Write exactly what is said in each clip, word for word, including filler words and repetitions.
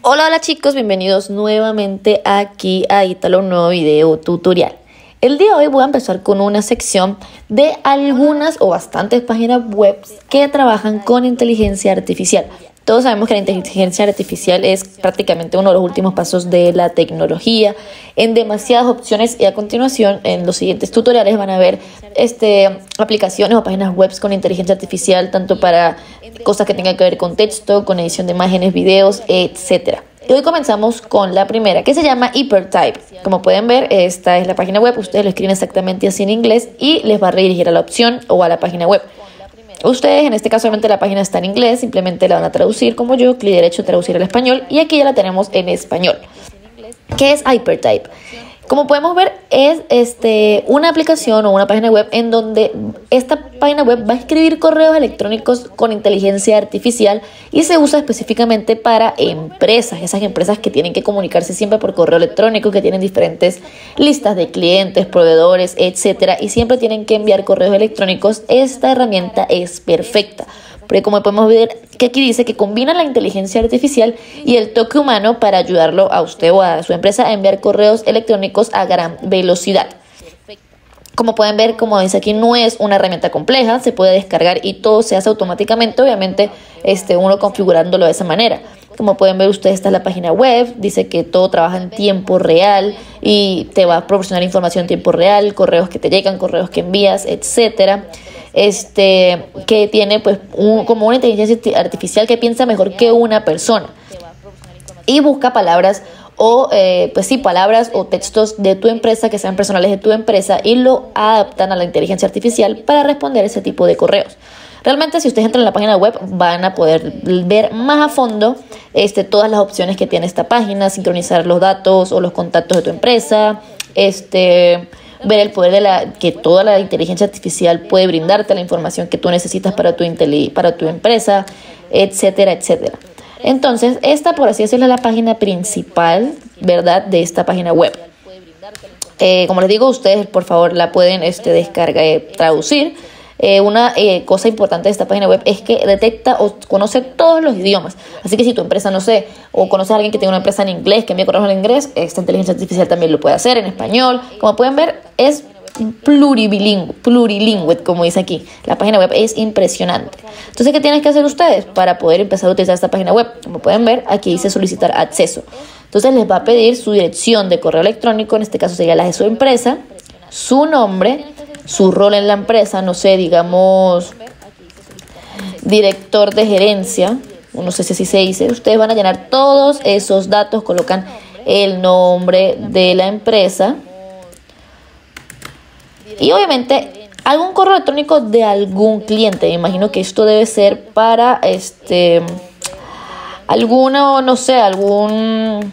Hola, hola chicos, bienvenidos nuevamente aquí a Ítalo, un nuevo video tutorial. El día de hoy voy a empezar con una sección de algunas o bastantes páginas web que trabajan con inteligencia artificial. Todos sabemos que la inteligencia artificial es prácticamente uno de los últimos pasos de la tecnología en demasiadas opciones, y a continuación en los siguientes tutoriales van a ver este, aplicaciones o páginas web con inteligencia artificial, tanto para cosas que tengan que ver con texto, con edición de imágenes, videos, etcétera. Y hoy comenzamos con la primera, que se llama Hypertype. Como pueden ver, esta es la página web. Ustedes lo escriben exactamente así en inglés y les va a redirigir a la opción o a la página web. Ustedes, en este caso, obviamente la página está en inglés, simplemente la van a traducir como yo, clic derecho, traducir al español, y aquí ya la tenemos en español. ¿Qué es Hypertype? Como podemos ver, es este, una aplicación o una página web en donde esta página web va a escribir correos electrónicos con inteligencia artificial y se usa específicamente para empresas, esas empresas que tienen que comunicarse siempre por correo electrónico, que tienen diferentes listas de clientes, proveedores, etcétera, y siempre tienen que enviar correos electrónicos. Esta herramienta es perfecta, porque como podemos ver que aquí dice que combina la inteligencia artificial y el toque humano para ayudarlo a usted o a su empresa a enviar correos electrónicos a gran velocidad. Como pueden ver, como dice aquí, no es una herramienta compleja, se puede descargar y todo se hace automáticamente, obviamente este, uno configurándolo de esa manera. Como pueden ver ustedes, esta es la página web, dice que todo trabaja en tiempo real y te va a proporcionar información en tiempo real, correos que te llegan, correos que envías, etcétera. Este, que tiene pues un, como una inteligencia artificial que piensa mejor que una persona y busca palabras o eh, pues sí, palabras o textos de tu empresa que sean personales de tu empresa y lo adaptan a la inteligencia artificial para responder ese tipo de correos. Realmente, si ustedes entran en la página web, van a poder ver más a fondo este, todas las opciones que tiene esta página, sincronizar los datos o los contactos de tu empresa, este... ver el poder de la que toda la inteligencia artificial puede brindarte, la información que tú necesitas para tu, para tu empresa, etcétera, etcétera. Entonces, esta, por así decirlo, es la página principal, ¿verdad?, de esta página web. Eh, como les digo, ustedes, por favor, la pueden este, descargar, eh, traducir. Eh, una eh, cosa importante de esta página web es que detecta o conoce todos los idiomas. Así que si tu empresa, no sé, o conoces a alguien que tiene una empresa en inglés, que envía correos en inglés, esta inteligencia artificial también lo puede hacer en español. Como pueden ver, es pluribilingüe, plurilingüe, como dice aquí. La página web es impresionante. Entonces, ¿qué tienen que hacer ustedes para poder empezar a utilizar esta página web? Como pueden ver, aquí dice solicitar acceso. Entonces, les va a pedir su dirección de correo electrónico, en este caso sería la de su empresa, su nombre, su rol en la empresa, no sé, digamos director de gerencia, no sé si así se dice. Ustedes van a llenar todos esos datos, colocan el nombre de la empresa y obviamente algún correo electrónico de algún cliente. Me imagino que esto debe ser para este alguno, no sé, algún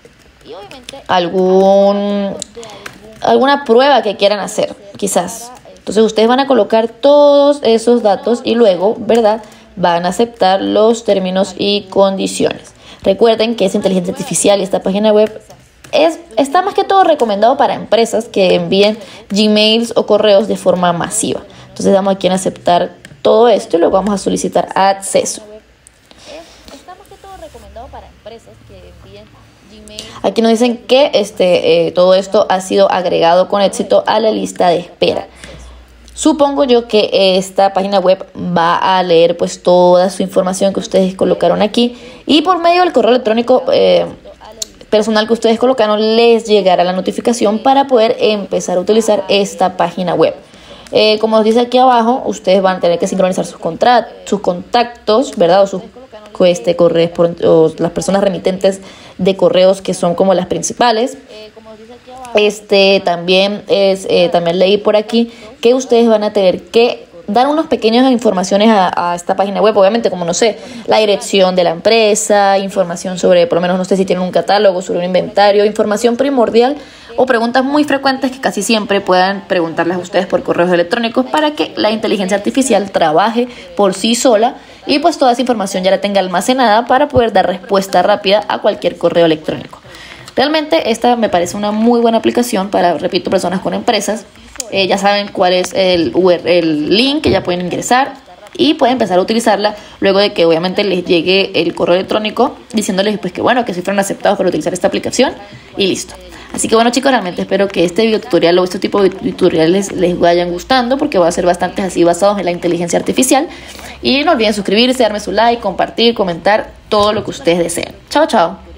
algún alguna prueba que quieran hacer, quizás. Entonces ustedes van a colocar todos esos datos y luego, ¿verdad?, van a aceptar los términos y condiciones. Recuerden que es inteligencia artificial y esta página web es, está más que todo recomendado para empresas que envíen Gmails o correos de forma masiva. Entonces damos aquí en aceptar todo esto y luego vamos a solicitar acceso. Está más que todo recomendado para empresas que envíen Gmails. Aquí nos dicen que este, eh, todo esto ha sido agregado con éxito a la lista de espera. Supongo yo que esta página web va a leer pues toda su información que ustedes colocaron aquí y por medio del correo electrónico eh, personal que ustedes colocaron les llegará la notificación para poder empezar a utilizar esta página web. Eh, como os dice aquí abajo, ustedes van a tener que sincronizar sus, sus contactos, ¿verdad?, o sus este, correos, o las personas remitentes de correos, que son como las principales. Este también es eh, también leí por aquí que ustedes van a tener que dar unas pequeñas informaciones a, a esta página web, obviamente, como no sé, la dirección de la empresa, información sobre, por lo menos no sé si tienen un catálogo, sobre un inventario, información primordial o preguntas muy frecuentes que casi siempre puedan preguntarles a ustedes por correos electrónicos para que la inteligencia artificial trabaje por sí sola y pues toda esa información ya la tenga almacenada para poder dar respuesta rápida a cualquier correo electrónico. Realmente esta me parece una muy buena aplicación para, repito, personas con empresas. Eh, ya saben cuál es el, U R L, el link que ya pueden ingresar. y pueden empezar a utilizarla luego de que obviamente les llegue el correo electrónico diciéndoles pues que bueno, que si fueron aceptados para utilizar esta aplicación y listo. Así que bueno chicos, realmente espero que este video tutorial o este tipo de tutoriales les vayan gustando, porque va a ser bastantes así basados en la inteligencia artificial. Y no olviden suscribirse, darme su like, compartir, comentar, todo lo que ustedes deseen. Chao, chao.